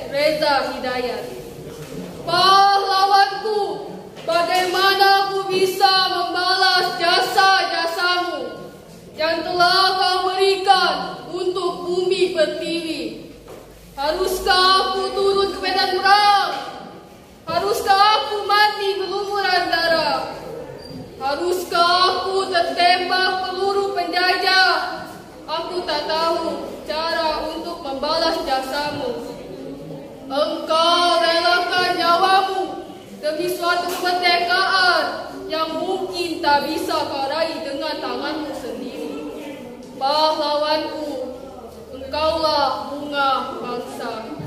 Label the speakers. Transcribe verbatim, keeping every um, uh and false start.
Speaker 1: Reza Hidayat. Pahlawanku, bagaimana aku bisa membalas jasa-jasamu yang telah kau berikan untuk bumi pertiwi? Haruskah aku turun ke medan perang? Haruskah aku mati berlumuran darah? Haruskah aku tertembak peluru penjajah? Aku tak tahu cara untuk membalas jasamu. Engkau relakan nyawamu demi suatu kemerdekaan yang mungkin tak bisa kau raih dengan tanganmu sendiri. Pahlawanku, engkaulah bunga bangsa.